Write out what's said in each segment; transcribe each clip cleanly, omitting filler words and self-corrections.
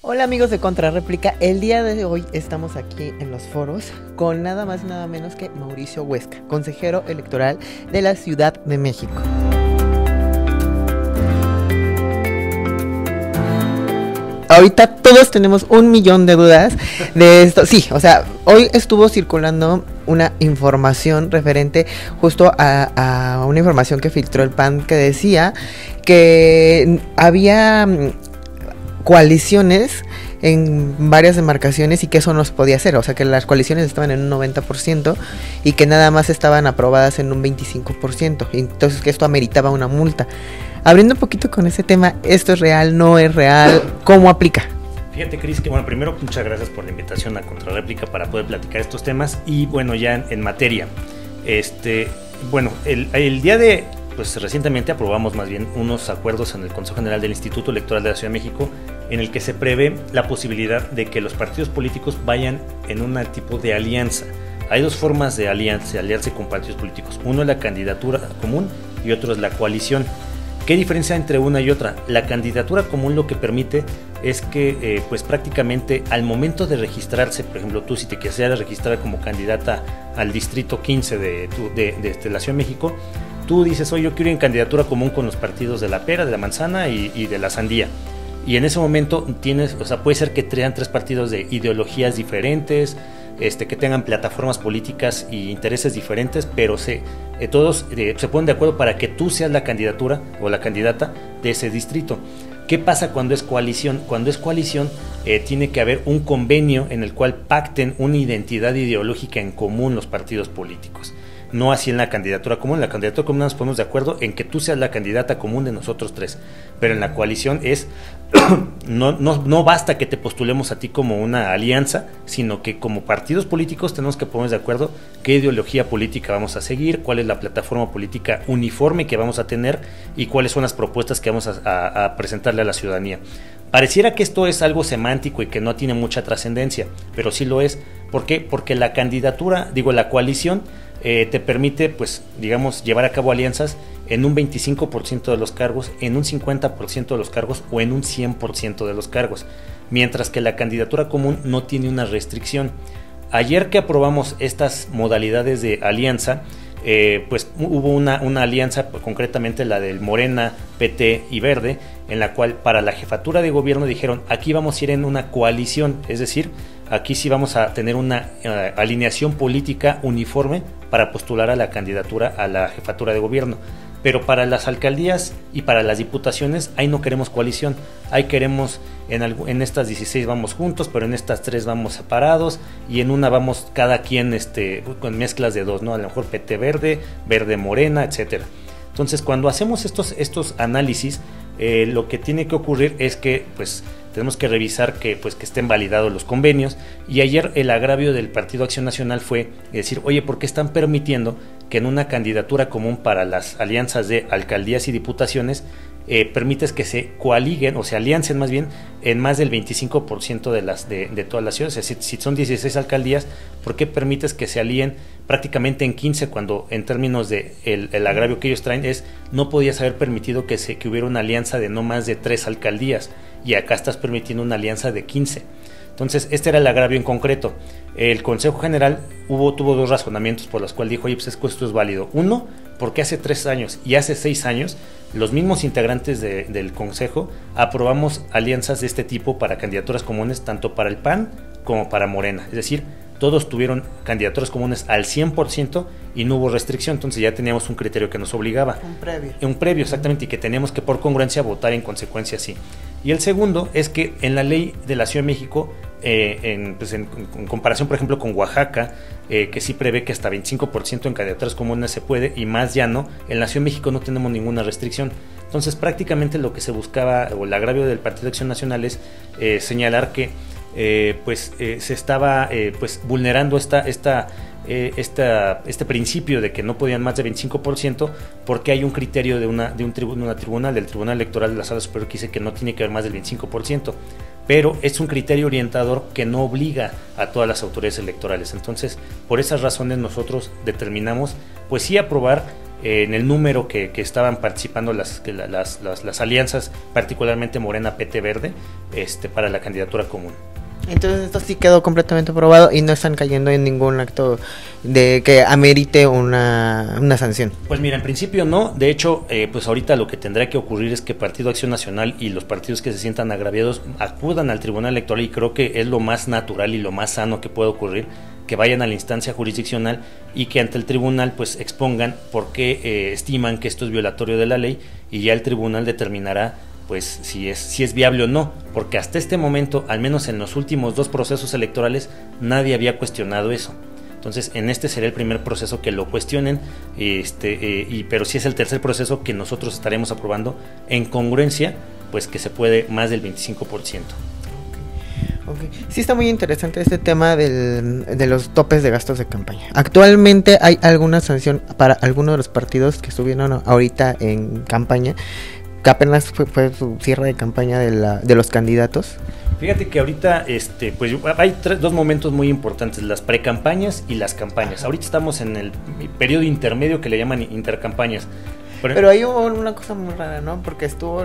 Hola amigos de Contrarréplica, el día de hoy estamos aquí en los foros con nada más y nada menos que Mauricio Huesca, consejero electoral de la Ciudad de México. Ahorita todos tenemos 1,000,000 de dudas de esto. Sí, o sea, hoy estuvo circulando una información referente justo a una información que filtró el PAN que decía que había coaliciones en varias demarcaciones y que eso no se podía hacer, o sea que las coaliciones estaban en un 90% y que nada más estaban aprobadas en un 25%, y entonces que esto ameritaba una multa. Abriendo un poquito con ese tema, ¿esto es real, no es real? ¿Cómo aplica? Fíjate, Cris, que bueno, primero muchas gracias por la invitación a Contrarréplica para poder platicar estos temas y bueno, ya en materia, bueno, el día de, pues recientemente aprobamos más bien unos acuerdos en el Consejo General del Instituto Electoral de la Ciudad de México en el que se prevé la posibilidad de que los partidos políticos vayan en un tipo de alianza. Hay dos formas de aliarse con partidos políticos. Uno es la candidatura común y otro es la coalición. ¿Qué diferencia entre una y otra? La candidatura común lo que permite es que pues prácticamente al momento de registrarse, por ejemplo tú si te quisieras registrar como candidata al distrito 15 de la Ciudad de México, tú dices, oye, yo quiero ir en candidatura común con los partidos de la pera, de la manzana y de la sandía. Y en ese momento tienes, o sea, puede ser que traigan tres partidos de ideologías diferentes, que tengan plataformas políticas y intereses diferentes, pero todos se ponen de acuerdo para que tú seas la candidatura o la candidata de ese distrito. ¿Qué pasa cuando es coalición? Cuando es coalición tiene que haber un convenio en el cual pacten una identidad ideológica en común los partidos políticos. No así en la candidatura común. En la candidatura común nos ponemos de acuerdo en que tú seas la candidata común de nosotros tres, pero en la coalición es no basta que te postulemos a ti como una alianza, sino que como partidos políticos tenemos que ponernos de acuerdo qué ideología política vamos a seguir, cuál es la plataforma política uniforme que vamos a tener y cuáles son las propuestas que vamos a presentarle a la ciudadanía. Pareciera que esto es algo semántico y que no tiene mucha trascendencia, pero sí lo es. ¿Por qué? Porque la candidatura, la coalición te permite, pues, digamos, llevar a cabo alianzas en un 25% de los cargos, en un 50% de los cargos o en un 100% de los cargos, mientras que la candidatura común no tiene una restricción. Ayer que aprobamos estas modalidades de alianza, pues hubo una alianza, concretamente la del Morena, PT y Verde, en la cual para la jefatura de gobierno dijeron, aquí vamos a ir en una coalición, es decir, aquí sí vamos a tener una alineación política uniforme para postular a la candidatura a la jefatura de gobierno. Pero para las alcaldías y para las diputaciones, ahí no queremos coalición, ahí queremos, en estas 16 vamos juntos, pero en estas 3 vamos separados, y en una vamos cada quien con mezclas de dos, ¿no? A lo mejor PT Verde, Verde Morena, etcétera. Entonces, cuando hacemos estos análisis, lo que tiene que ocurrir es que, pues, tenemos que revisar que estén validados los convenios, y ayer el agravio del Partido Acción Nacional fue decir, oye, ¿por qué están permitiendo que en una candidatura común para las alianzas de alcaldías y diputaciones permites que se coaliguen o se aliancen más bien en más del 25% de todas las ciudades? Es decir, si son 16 alcaldías, ¿por qué permites que se alíen prácticamente en 15 cuando en términos de el agravio que ellos traen es no podías haber permitido que hubiera una alianza de no más de 3 alcaldías y acá estás permitiendo una alianza de 15? Entonces, este era el agravio en concreto. El Consejo General tuvo dos razonamientos por los cuales dijo, oye, pues esto es válido. Uno, porque hace 3 años y hace 6 años, los mismos integrantes del Consejo aprobamos alianzas de este tipo para candidaturas comunes, tanto para el PAN como para Morena. Es decir, todos tuvieron candidaturas comunes al 100% y no hubo restricción, entonces ya teníamos un criterio que nos obligaba. Un previo, exactamente, y que teníamos que por congruencia votar en consecuencia así. Y el segundo es que en la ley de la Ciudad de México, en comparación por ejemplo con Oaxaca, que sí prevé que hasta 25% en candidaturas comunes se puede y más ya no, en la Ciudad de México no tenemos ninguna restricción. Entonces prácticamente lo que se buscaba, o el agravio del Partido de Acción Nacional es señalar que se estaba vulnerando este principio de que no podían más de 25% porque hay un criterio de un tribunal, del Tribunal Electoral de la Sala Superior, que dice que no tiene que haber más del 25%, pero es un criterio orientador que no obliga a todas las autoridades electorales. Entonces, por esas razones nosotros determinamos, pues sí, aprobar en el número que estaban participando las alianzas, particularmente Morena, PT Verde, para la candidatura común. Entonces esto sí quedó completamente aprobado y no están cayendo en ningún acto de que amerite una sanción. Pues mira, en principio no. De hecho, pues ahorita lo que tendrá que ocurrir es que Partido Acción Nacional y los partidos que se sientan agraviados acudan al Tribunal Electoral, y creo que es lo más natural y lo más sano que puede ocurrir, que vayan a la instancia jurisdiccional y que ante el tribunal pues expongan por qué estiman que esto es violatorio de la ley, y ya el tribunal determinará pues si es viable o no, porque hasta este momento, al menos en los últimos 2 procesos electorales, nadie había cuestionado eso. Entonces, en este será el primer proceso que lo cuestionen, pero sí es el tercer proceso que nosotros estaremos aprobando en congruencia, pues que se puede más del 25%. Okay. Sí, está muy interesante este tema de los topes de gastos de campaña. Actualmente hay alguna sanción para algunos de los partidos que estuvieron ahorita en campaña, que apenas fue su cierre de campaña de los candidatos. Fíjate que ahorita pues hay 2 momentos muy importantes: las precampañas y las campañas. Ahorita estamos en el periodo intermedio que le llaman intercampañas. Pero hay una cosa muy rara, ¿no? Porque estuvo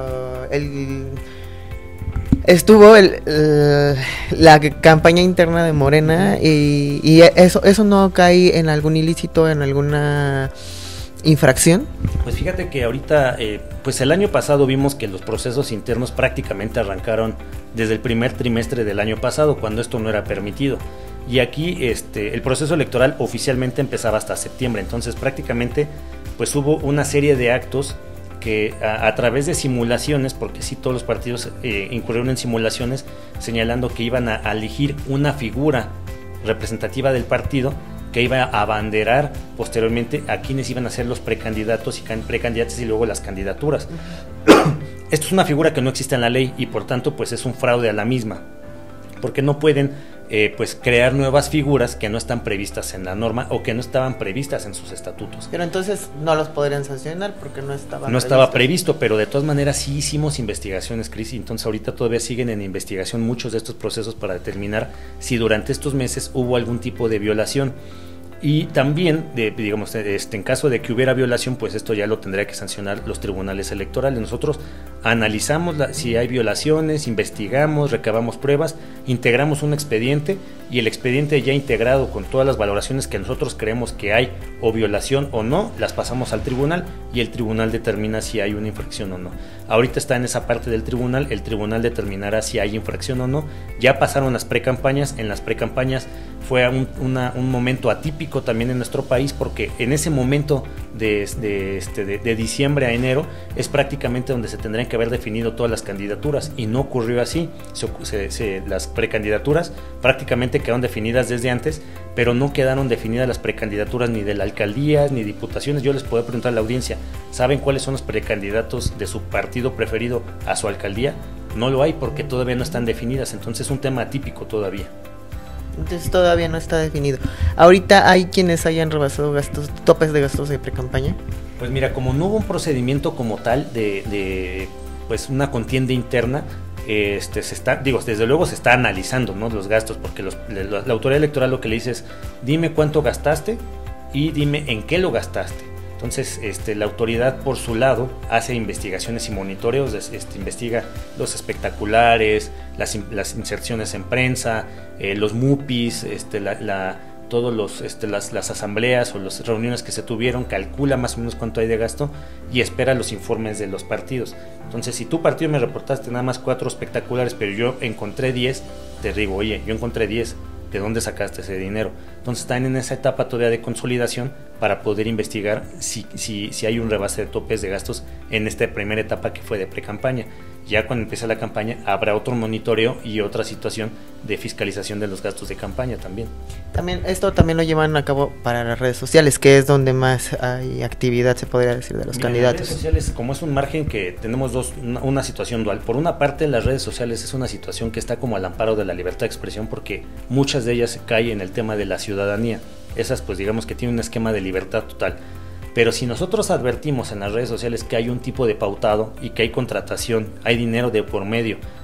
la campaña interna de Morena y eso no cae en algún ilícito, en alguna infracción. Pues fíjate que ahorita, pues el año pasado vimos que los procesos internos prácticamente arrancaron desde el primer trimestre del año pasado, cuando esto no era permitido. Y aquí el proceso electoral oficialmente empezaba hasta septiembre, entonces prácticamente pues hubo una serie de actos que a través de simulaciones, porque sí todos los partidos incurrieron en simulaciones, señalando que iban a elegir una figura representativa del partido que iba a abanderar posteriormente a quienes iban a ser los precandidatos y precandidatas y luego las candidaturas. Esto es una figura que no existe en la ley y por tanto pues es un fraude a la misma, porque no pueden pues crear nuevas figuras que no están previstas en la norma o que no estaban previstas en sus estatutos. Pero entonces no los podrían sancionar porque no estaba previsto, pero de todas maneras sí hicimos investigaciones, Cris, y entonces ahorita todavía siguen en investigación muchos de estos procesos para determinar si durante estos meses hubo algún tipo de violación. Y también, digamos, en caso de que hubiera violación, pues esto ya lo tendría que sancionar los tribunales electorales. Nosotros analizamos si hay violaciones, investigamos, recabamos pruebas, integramos un expediente y el expediente ya integrado con todas las valoraciones que nosotros creemos que hay o violación o no, las pasamos al tribunal y el tribunal determina si hay una infracción o no. Ahorita está en esa parte del tribunal, el tribunal determinará si hay infracción o no. Ya pasaron las precampañas, en las precampañas fue un momento atípico también en nuestro país, porque en ese momento de diciembre a enero es prácticamente donde se tendrían que haber definido todas las candidaturas y no ocurrió así. Las precandidaturas prácticamente quedaron definidas desde antes, pero no quedaron definidas las precandidaturas ni de la alcaldía ni diputaciones. Yo les puedo preguntar a la audiencia, ¿saben cuáles son los precandidatos de su partido preferido a su alcaldía? No lo hay porque todavía no están definidas, entonces es un tema atípico todavía. Entonces todavía no está definido. Ahorita hay quienes hayan rebasado topes de gastos de precampaña. Pues mira, como no hubo un procedimiento como tal de pues una contienda interna, desde luego se está analizando, ¿no?, los gastos, porque la autoridad electoral lo que le dice es: dime cuánto gastaste y dime en qué lo gastaste. Entonces, la autoridad por su lado hace investigaciones y monitoreos, investiga los espectaculares, las inserciones en prensa, los MUPIs, las asambleas o las reuniones que se tuvieron, calcula más o menos cuánto hay de gasto y espera los informes de los partidos. Entonces, si tu partido me reportaste nada más 4 espectaculares, pero yo encontré 10, te digo, oye, yo encontré 10. ¿De dónde sacaste ese dinero? Entonces están en esa etapa todavía de consolidación para poder investigar si hay un rebase de topes de gastos en esta primera etapa que fue de precampaña. Ya cuando empiece la campaña habrá otro monitoreo y otra situación de fiscalización de los gastos de campaña también. Esto también lo llevan a cabo para las redes sociales, que es donde más hay actividad, se podría decir, de los candidatos. Las redes sociales, como es un margen que tenemos una situación dual. Por una parte, las redes sociales es una situación que está como al amparo de la libertad de expresión, porque muchas de ellas caen en el tema de la ciudadanía. Esas pues digamos que tienen un esquema de libertad total. Pero si nosotros advertimos en las redes sociales que hay un tipo de pautado y que hay contratación, hay dinero de por medio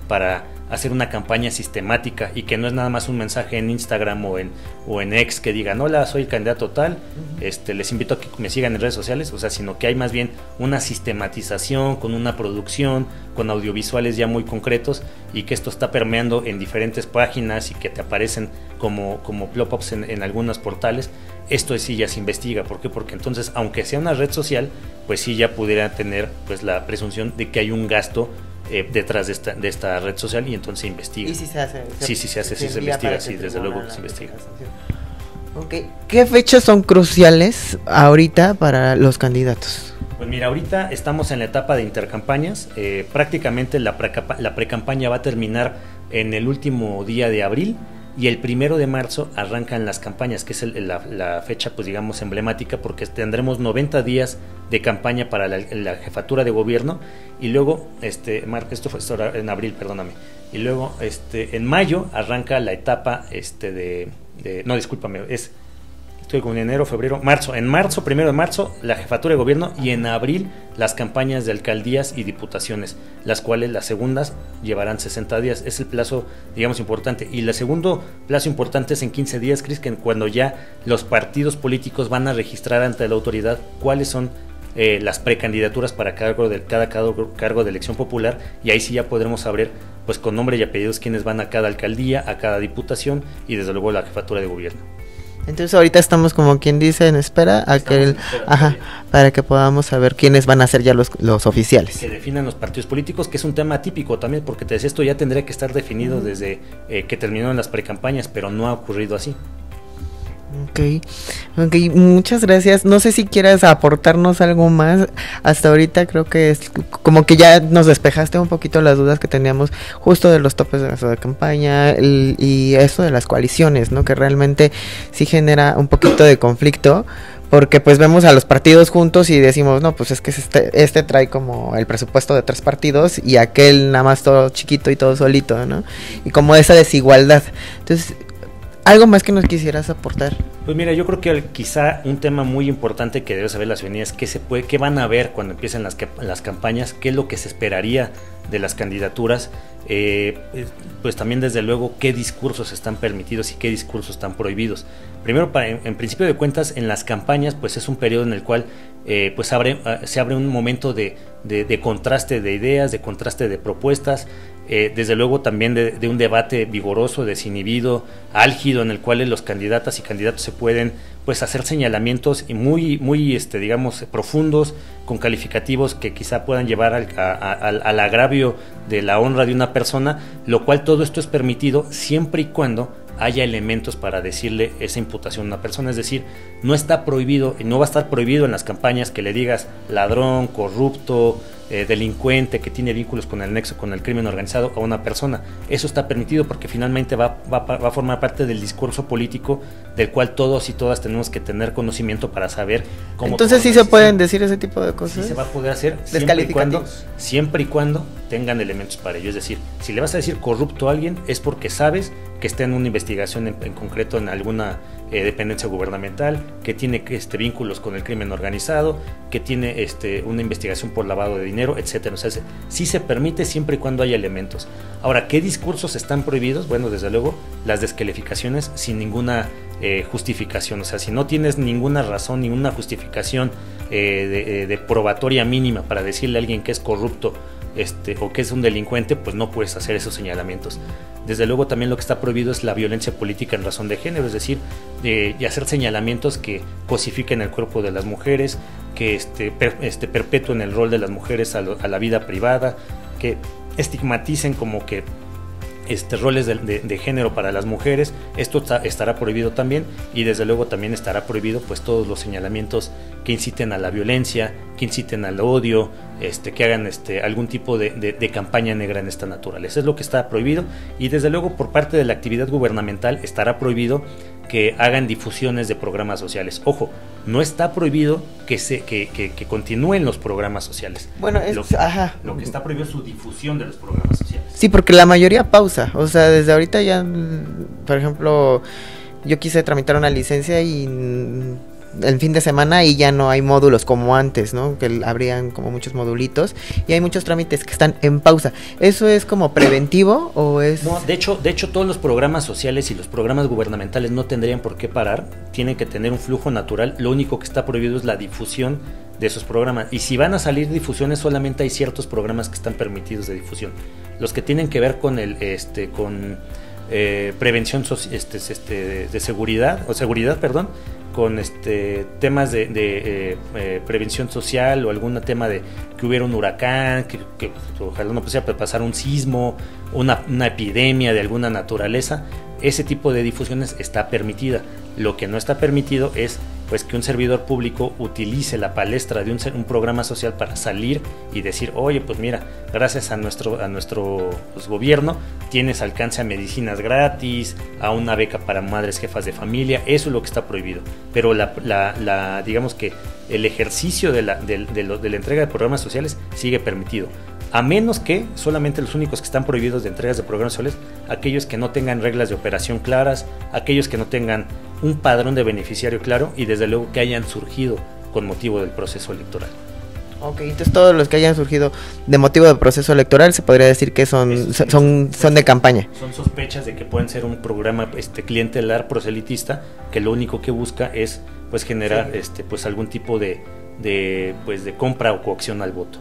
para hacer una campaña sistemática y que no es nada más un mensaje en Instagram o en X que digan hola, soy el candidato tal, les invito a que me sigan en redes sociales, o sea, sino que hay más bien una sistematización con una producción, con audiovisuales ya muy concretos y que esto está permeando en diferentes páginas y que te aparecen como pop-ups en algunos portales. Esto sí ya se investiga. ¿Por qué? Porque entonces, aunque sea una red social, pues sí ya pudiera tener pues la presunción de que hay un gasto detrás de esta red social y entonces se investiga. ¿Y si se hace? Sí se investiga, sí, desde luego se investiga. Okay. ¿Qué fechas son cruciales ahorita para los candidatos? Pues mira, ahorita estamos en la etapa de intercampañas, prácticamente la precampaña va a terminar en el último día de abril y el 1 de marzo arrancan las campañas, que es la fecha pues digamos emblemática porque tendremos 90 días de campaña para la jefatura de gobierno y luego, esto fue en abril, perdóname, y luego en mayo arranca la etapa no, discúlpame, estoy con enero, febrero, marzo. En marzo, 1 de marzo, la jefatura de gobierno y en abril las campañas de alcaldías y diputaciones, las cuales las segundas llevarán 60 días. Es el plazo, digamos, importante. Y el segundo plazo importante es en 15 días, Cris, que cuando ya los partidos políticos van a registrar ante la autoridad cuáles son las precandidaturas para cada cargo de elección popular y ahí sí ya podremos saber pues con nombre y apellidos quiénes van a cada alcaldía, a cada diputación y desde luego la jefatura de gobierno. Entonces ahorita estamos como quien dice en espera para que podamos saber quiénes van a ser ya los oficiales. Que definan los partidos políticos, que es un tema típico también, porque te decía, esto ya tendría que estar definido desde que terminaron las precampañas, pero no ha ocurrido así. Ok, muchas gracias. No sé si quieras aportarnos algo más. Hasta ahorita creo que es como que ya nos despejaste un poquito las dudas que teníamos justo de los topes de gasto de campaña y eso de las coaliciones, ¿no? Que realmente sí genera un poquito de conflicto. Porque pues vemos a los partidos juntos y decimos, no, pues es que este trae como el presupuesto de 3 partidos y aquel nada más todo chiquito y todo solito, ¿no? Y como esa desigualdad. Entonces, ¿algo más que nos quisieras aportar? Pues mira, yo creo que quizá un tema muy importante que debe saber la ciudadanía es qué van a ver cuando empiecen las campañas, qué es lo que se esperaría de las candidaturas, pues también desde luego qué discursos están permitidos y qué discursos están prohibidos. Primero, en principio de cuentas, en las campañas pues es un periodo en el cual pues se abre un momento de contraste de ideas, de contraste de propuestas, desde luego también de un debate vigoroso, desinhibido, álgido, en el cual los candidatas y candidatos se pueden pues hacer señalamientos muy digamos profundos, con calificativos que quizá puedan llevar al agravio de la honra de una persona, lo cual todo esto es permitido siempre y cuando haya elementos para decirle esa imputación a una persona. Es decir, no está prohibido y no va a estar prohibido en las campañas que le digas ladrón, corrupto, delincuente, que tiene vínculos con el nexo con el crimen organizado a una persona. Eso está permitido porque finalmente va a formar parte del discurso político del cual todos y todas tenemos que tener conocimiento para saber cómo. Entonces sí se pueden decir ese tipo de cosas. Sí se va a poder hacer siempre y cuando tengan elementos para ello. Es decir, si le vas a decir corrupto a alguien es porque sabes que está en una investigación en concreto en alguna dependencia gubernamental, que tiene vínculos con el crimen organizado, que tiene una investigación por lavado de dinero, etcétera. O sea, sí se permite siempre y cuando haya elementos. Ahora, ¿qué discursos están prohibidos? Bueno, desde luego, las descalificaciones sin ninguna justificación. O sea, si no tienes ninguna razón, ninguna justificación de probatoria mínima para decirle a alguien que es corrupto o que es un delincuente, pues no puedes hacer esos señalamientos. Desde luego también lo que está prohibido es la violencia política en razón de género, es decir, y hacer señalamientos que cosifiquen el cuerpo de las mujeres, que perpetúen el rol de las mujeres a la vida privada, que estigmaticen como que roles de género para las mujeres. Esto estará prohibido también, y desde luego también estará prohibido pues todos los señalamientos que inciten a la violencia, que inciten al odio, que hagan algún tipo de campaña negra en esta naturaleza. Es lo que está prohibido, y desde luego por parte de la actividad gubernamental estará prohibido que hagan difusiones de programas sociales. Ojo, no está prohibido que continúen los programas sociales. Bueno, lo que está prohibido es su difusión de los programas sociales. Sí, porque la mayoría pausa. O sea, desde ahorita ya, por ejemplo, yo quise tramitar una licencia y el fin de semana y ya no hay módulos como antes, ¿no? Que habrían como muchos modulitos y hay muchos trámites que están en pausa. ¿Eso es como preventivo o es...? No, de hecho todos los programas sociales y los programas gubernamentales no tendrían por qué parar, tienen que tener un flujo natural. Lo único que está prohibido es la difusión de esos programas, y si van a salir difusiones, solamente hay ciertos programas que están permitidos de difusión, los que tienen que ver con prevención de seguridad, con temas de prevención social, o algún tema de que hubiera un huracán, que ojalá no pudiera pasar un sismo, una epidemia de alguna naturaleza. Ese tipo de difusiones está permitida. Lo que no está permitido es pues que un servidor público utilice la palestra de un programa social para salir y decir, oye, pues mira, gracias a nuestro pues, gobierno tienes alcance a medicinas gratis, a una beca para madres jefas de familia. Eso es lo que está prohibido. Pero digamos que el ejercicio de la entrega de programas sociales sigue permitido, a menos que solamente los únicos que están prohibidos de entregas de programas sociales, aquellos que no tengan reglas de operación claras, aquellos que no tengan un padrón de beneficiario claro, y desde luego que hayan surgido con motivo del proceso electoral. Ok, entonces todos los que hayan surgido de motivo del proceso electoral se podría decir que son de campaña. Son sospechas de que pueden ser un programa clientelar proselitista, que lo único que busca es pues generar pues algún tipo de compra o coacción al voto.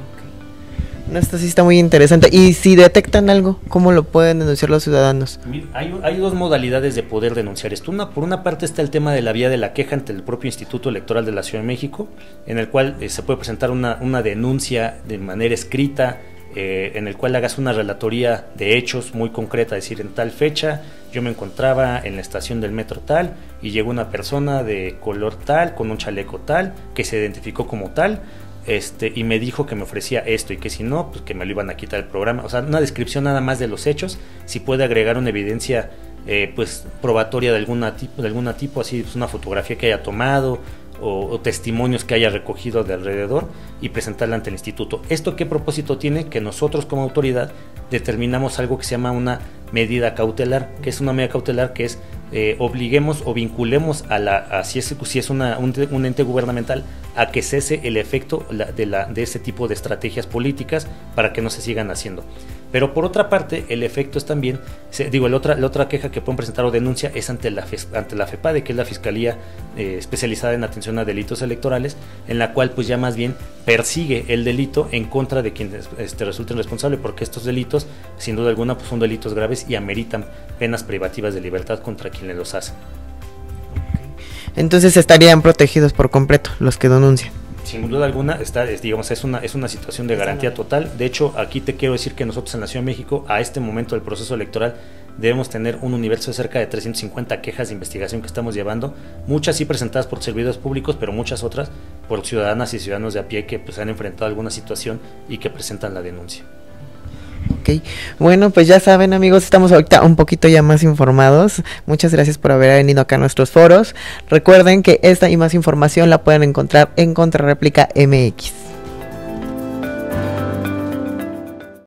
No, esto sí está muy interesante. Y si detectan algo, ¿cómo lo pueden denunciar los ciudadanos? Hay dos modalidades de poder denunciar esto. Por una parte está el tema de la vía de la queja ante el propio Instituto Electoral de la Ciudad de México, en el cual se puede presentar una denuncia de manera escrita, en el cual hagas una relatoría de hechos muy concreta, decir, en tal fecha yo me encontraba en la estación del metro tal y llegó una persona de color tal, con un chaleco tal, que se identificó como tal, y me dijo que me ofrecía esto y que si no, pues que me lo iban a quitar el programa. O sea, una descripción nada más de los hechos. Si puede agregar una evidencia pues probatoria de alguna tipo, así pues una fotografía que haya tomado o testimonios que haya recogido de alrededor, y presentarla ante el instituto. ¿Esto qué propósito tiene? Que nosotros como autoridad determinamos algo que se llama una medida cautelar, que es una medida cautelar que es obliguemos o vinculemos si es un ente gubernamental, a que cese el efecto de ese tipo de estrategias políticas para que no se sigan haciendo. Pero por otra parte, el efecto es también, la otra queja que pueden presentar o denuncia es ante la FEPADE, que es la Fiscalía especializada en atención a delitos electorales, en la cual pues ya más bien persigue el delito en contra de quienes resulten responsables, porque estos delitos, sin duda alguna, pues son delitos graves y ameritan penas privativas de libertad contra quienes los hacen. Entonces estarían protegidos por completo los que denuncian. Sin duda alguna, es una situación de garantía total. De hecho, aquí te quiero decir que nosotros en la Ciudad de México, a este momento del proceso electoral, debemos tener un universo de cerca de 350 quejas de investigación que estamos llevando, muchas sí presentadas por servidores públicos, pero muchas otras por ciudadanas y ciudadanos de a pie que pues han enfrentado alguna situación y que presentan la denuncia. Ok, bueno, pues ya saben, amigos, estamos ahorita un poquito ya más informados. Muchas gracias por haber venido acá a nuestros foros. Recuerden que esta y más información la pueden encontrar en Contrarréplica MX.